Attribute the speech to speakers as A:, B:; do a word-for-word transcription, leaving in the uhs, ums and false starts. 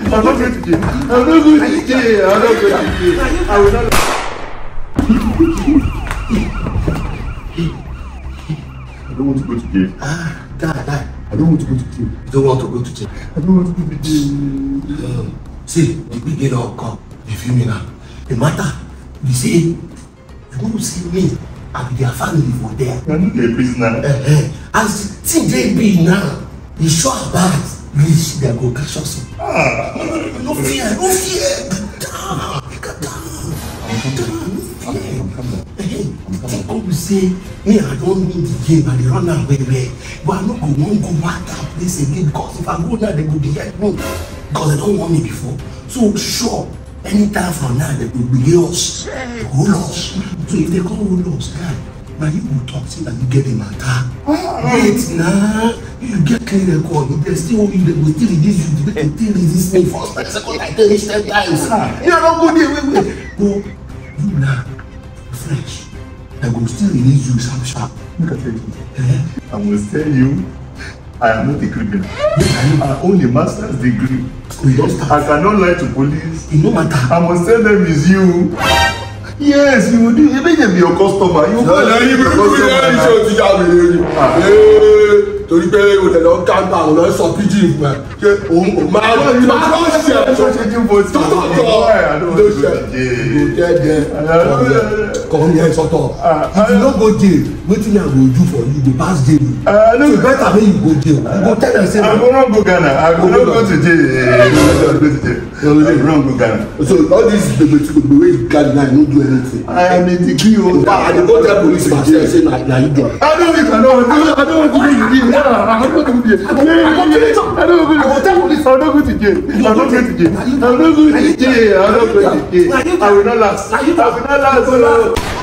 A: I'm not going to jail. I'm not going to jail. I'm not going to jail. I will not. I don't want to go to jail.
B: Ah, die, die.
A: I don't want to go to jail.
B: You don't want to go to jail.
A: I don't want to go to jail.
B: Um, see, the big girl will come. You feel me now? The matter, you see, you don't see me. I be their family for there.
A: I'm not a prisoner.
B: Uh, uh, as things they be now, you sure about reach they go catch us.
A: Ah,
B: no fear, no fear. Calm down, calm down.
A: I'm coming.
B: Hey, come say me, I don't need the game and they run away where. But I'm not going to go back that place again because if I go now, they will be get me because they don't want me before. So sure, anytime from now they will be us, hold us. So if they come hold us, guy, now you will talk see that you get the matter. Wait now, you get clean record. If they still you, they will still release you. They will still resist me first, like second, like third, ten times. You are not going there. Wait, wait. Go, you now, fresh. I will still release you sharp, sharp.
A: Look at you. I must tell you, I am not a criminal. I own a master's degree.
B: We don't start.
A: I cannot lie to police.
B: It no matter.
A: I must tell them it's you. Yes, you will do. Even if you're a customer, you will
C: be a customer. Torí pé o lè lọ káńtà o lọ sọ pidgin fún ẹ ṣe òun ò máa lọ sí máa lọ sí ẹ tọ́tọ̀tọ̀ ló ṣe go there there come here sọ́tọ̀ if you no go jail wetin I go do for you you go pass jail so better make you go jail you go tell them say
A: I go run go Ghana I go no go to jail I go go to jail I go run go Ghana.
C: So all this gbegbe tí gbogbo wey you carry now you no do anything.
A: I am a degree holder.
C: I dey go tell police myself say na na you do.
A: I don't even know I don't want to be jail. I'm not going to jail. I don't go to jail. I'm not going to jail. I'm not going to jail. I'm not going to jail. I'm not going to jail. I will not last. I will not last.